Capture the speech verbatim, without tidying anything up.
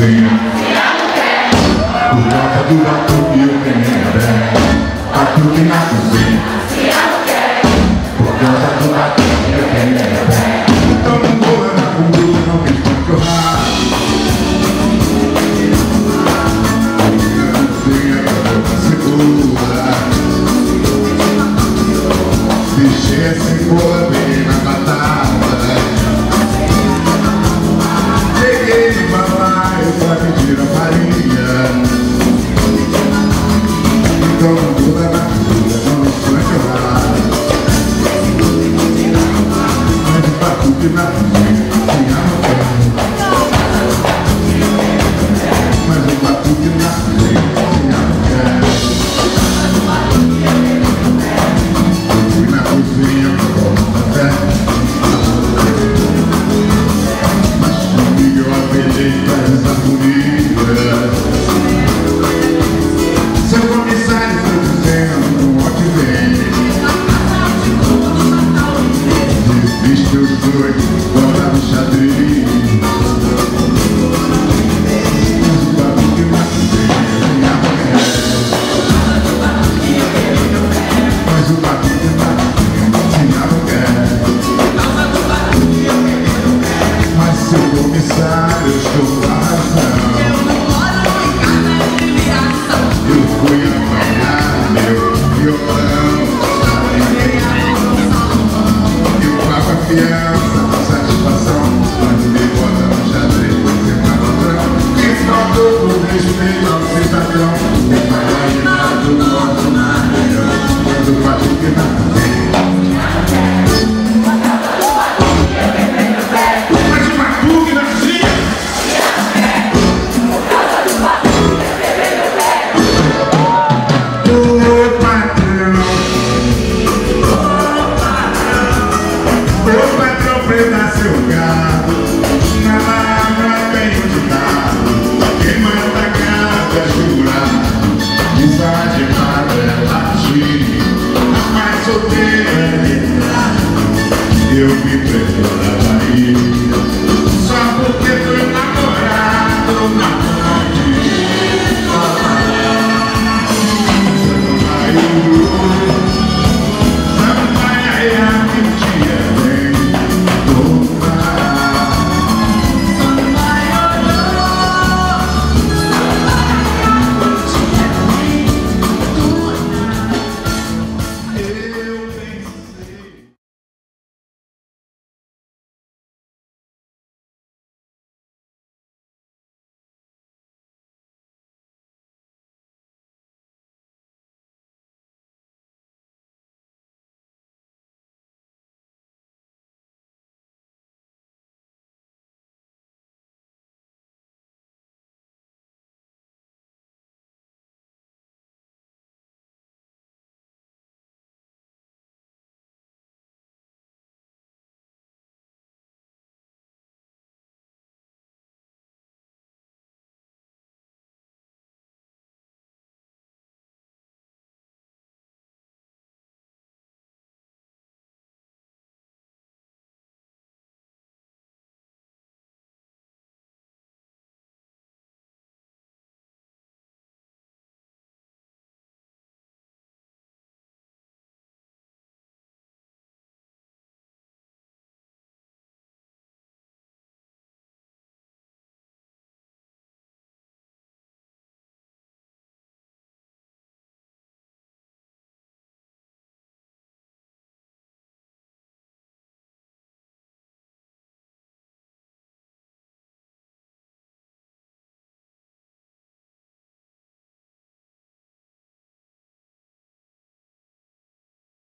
cozinha. Por causa do batuque eu tenho bem. Batuque na cozinha. Por causa do batuque eu tenho bem. Então não vou andar com duro, não me espancar. Na cozinha da boca segura. Deixei a cebola bem na batata. Cheguei no balaio pra pedir a farinha. Então não muda na cura, não espancar. Mas o batuque na cozinha tinha no pé. Mas o batuque na cozinha tinha no pé. Eu fui na cozinha pra tomar café. Mas comigo eu apelei para essa comida. Seu comissário está dizendo onde vem. Desviste os dois, bora no xadrez. Mas o batuque na cozinha tem a mulher. Mas o batuque na cozinha tem a mulher. Mas seu comissário, eu estou com a razão. Eu fui apanhar meu violão. Eu pago a fiança com satisfação. Mas me bota no xadrez por ser patrão. Quem faltou por respeito ao cidadão tem mais do nosso nariz. Mas o batuque na cozinha. Mas o batuque na cozinha. Prenda seu gado, na lavra bem ditado. Quem manda gado é jurado, desanimado é latir. A mais solteira é retrado. Eu me prefiro da Bahia, só porque fui namorado.